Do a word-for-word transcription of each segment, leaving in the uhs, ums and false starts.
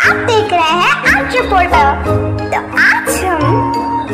आप देख रहे हैं आज रिपोर्टर। तो आज हम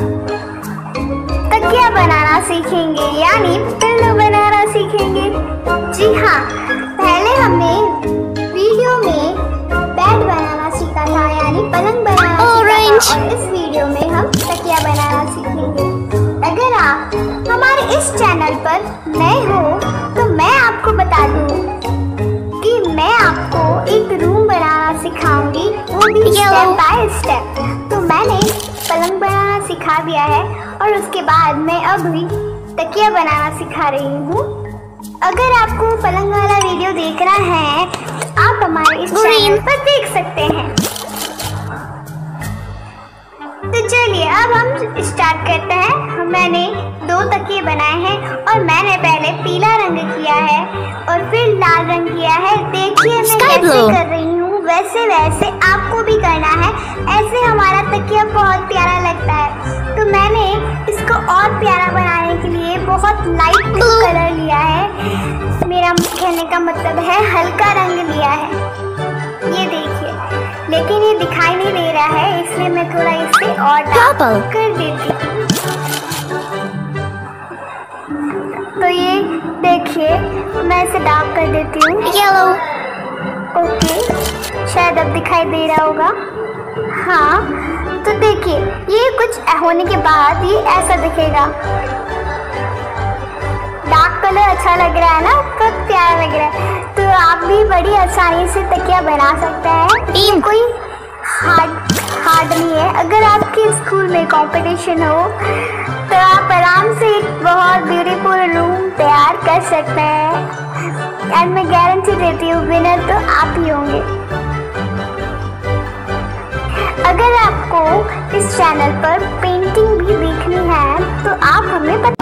तकिया बनाना सीखेंगे, यानी पिल्लो बनाना सीखेंगे। जी हाँ, पहले हमने वीडियो में बेड बनाना सीखा था, यानी पलंग बनाना सीखा था, और इस वीडियो में हम तकिया बनाना सीखेंगे। अगर आप हमारे इस चैनल पर नए हो तो मैं आपको बता दूं कि मैं आपको एक रूम बनाना सिखाऊंगी, वो भी स्टेप बाय स्टेप। तो मैंने पलंग बनाना सिखा दिया है और उसके बाद मैं अभी तकिया बनाना सिखा रही हूँ। अगर आपको पलंग वाला वीडियो देखना है आप हमारे इस चैनल पर देख सकते हैं। तो चलिए अब हम स्टार्ट करते हैं। मैंने दो तकिए बनाए हैं और मैंने पहले पीला रंग किया है और फिर लाल रंग किया है। देखिए मैं कैसे कर रही हूँ, वैसे वैसे आपको भी करना है। ऐसे हमारा तकिया बहुत प्यारा लगता है। तो मैंने इसको और प्यारा बनाने के लिए बहुत लाइट ब्लू कलर लिया है। मेरा कहने का मतलब है हल्का रंग लिया है। ये देखिए, लेकिन ये दिखाई नहीं दे रहा है, इसलिए मैं थोड़ा इसे और डार्क कर देती हूँ। तो ये देखिए मैं इसे डार्क कर देती हूँ, येलो। ओके, शायद अब दिखाई दे रहा होगा। हाँ, तो देखिए ये कुछ होने के बाद ये ऐसा दिखेगा। डार्क कलर अच्छा लग रहा है ना, बहुत प्यारा लग रहा है। तो आप भी बड़ी आसानी से तकिया बना सकते हैं। ये कोई हार्ड हार्ड नहीं है। अगर आपके स्कूल में कंपटीशन हो तो आप आराम से एक बहुत ब्यूटीफुल रूम तैयार कर सकते हैं। एंड मैं गारंटी देती हूँ विनर तो आप ही होंगे। अगर आपको इस चैनल पर पेंटिंग भी देखनी है तो आप हमें बता